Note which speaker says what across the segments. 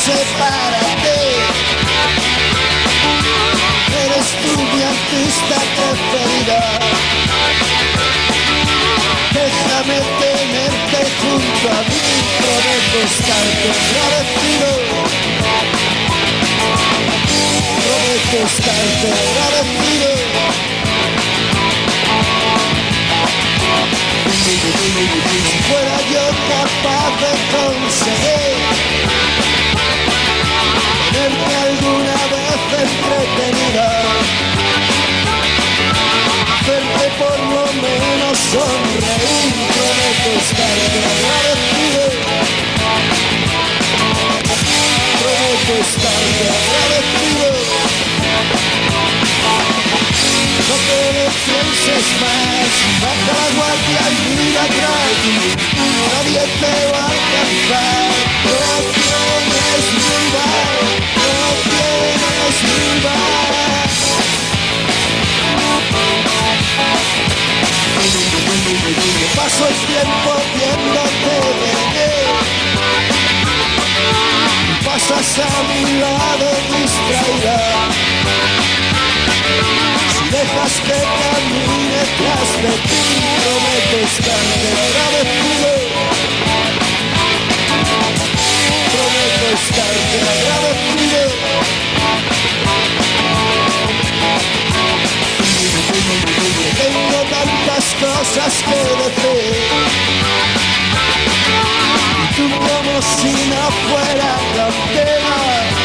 Speaker 1: pose para ti. Eres tú mi artista preferida. Déjame tenerte junto a mí, prometo estarte agradecido. Prometo estarte agradecido. Si fuera yo capaz de conseguir tenerte alguna vez entretenida, hacerte por lo menos sonreír, prometo estarte agradecido. Prometo estarte agradecido. No te lo pienses más, baja la guardia y mira atrás. Nadie te va a alcanzar, no tienes rival, no tienes rival. Paso el tiempo viéndote venir, pasas a mi lado distraída. Dejas que camine tras de ti, prometo estarte agradecido. Prometo estarte agradecido. Tengo tantas cosas que decir, y tú como si no fuera cantera.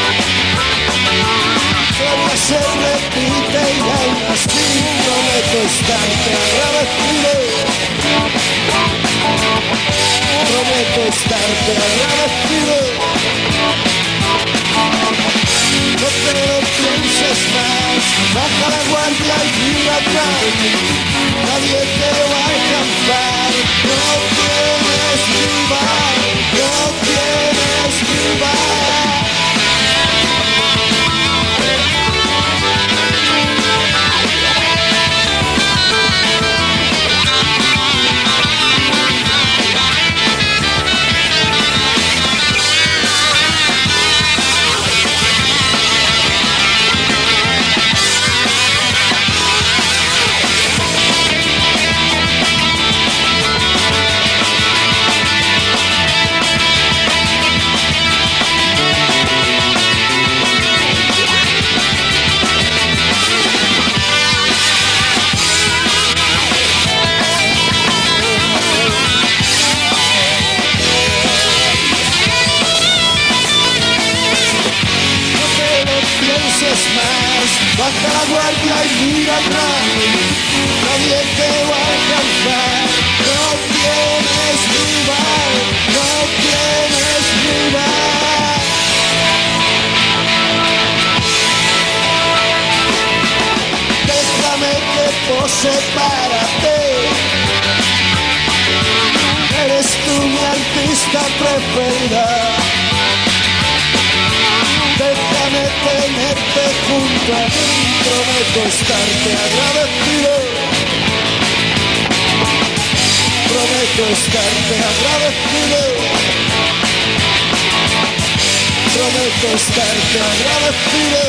Speaker 1: Solo se repite y aún así prometo estarte agradecido. Prometo estarte agradecido. No te lo pienses más, baja la guardia y mira atrás. Nadie te va a alcanzar, no tienes rival, no tienes rival. Baja la guardia y mira atrás, nadie te va a alcanzar, no tienes rival, no tienes rival. Déjame que pose para ti, eres tú mi artista preferida. Déjame tenerte junto a mí, prometo estarte agradecido. Prometo estarte agradecido. Prometo estarte agradecido.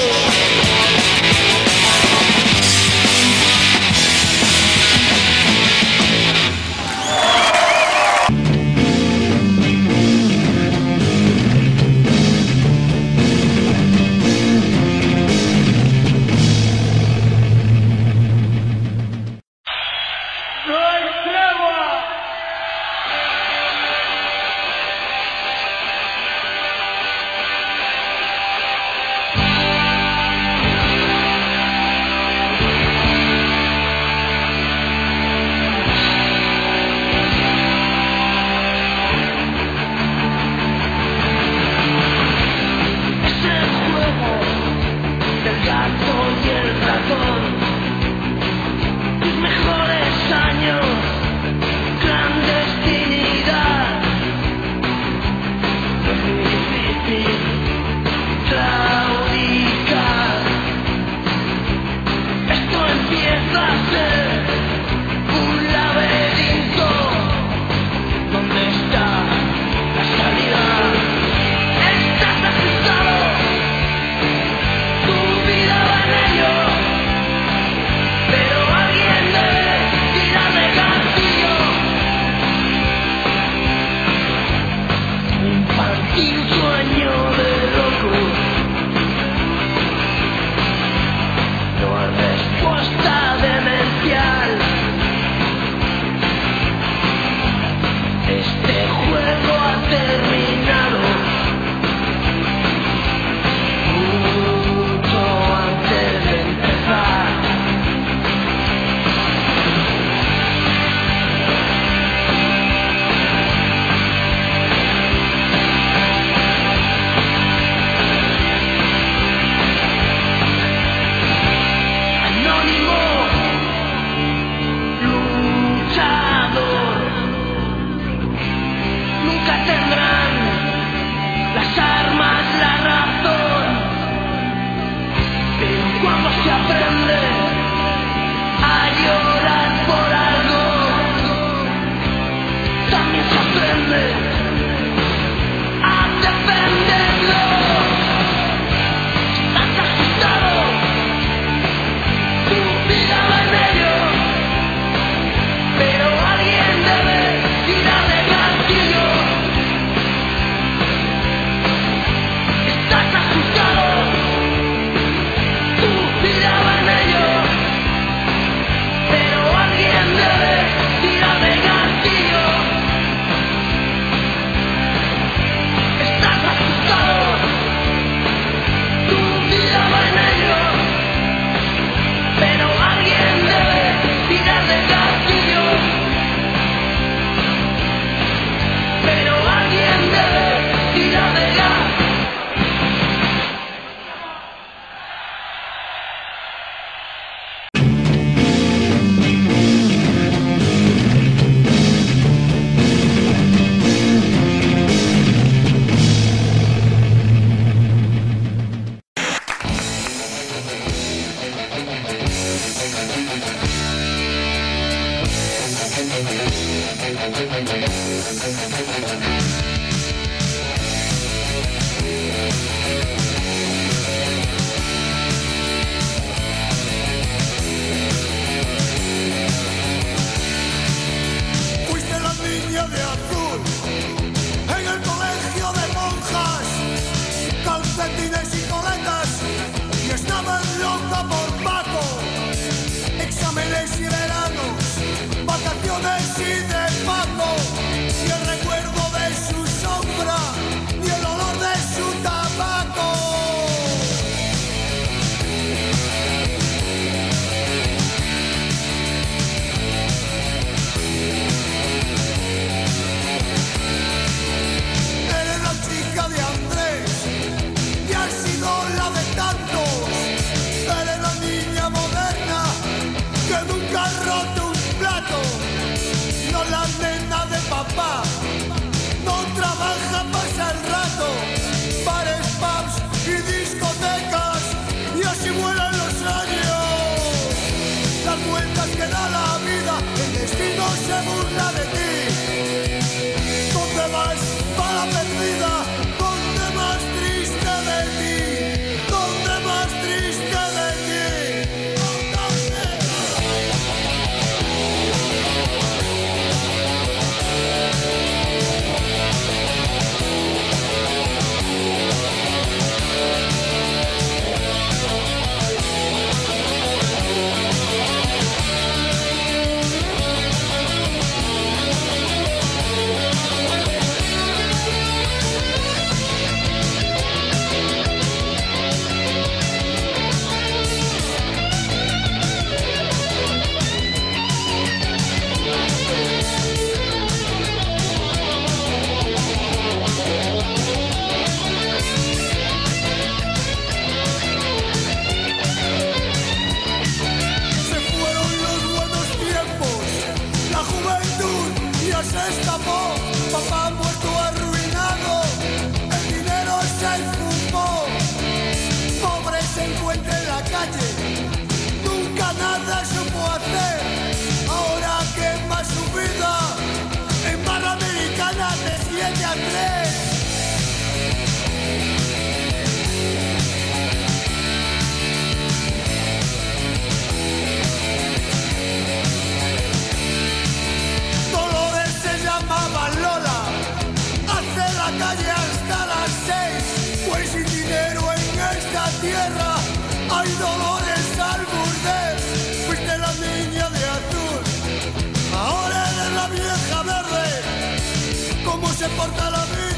Speaker 2: calle hasta las 6, pues sin dinero en esta tierra hay dolores al burdel. Fuiste la niña de azul, ahora eres la vieja verde. ¿Cómo se porta la vida?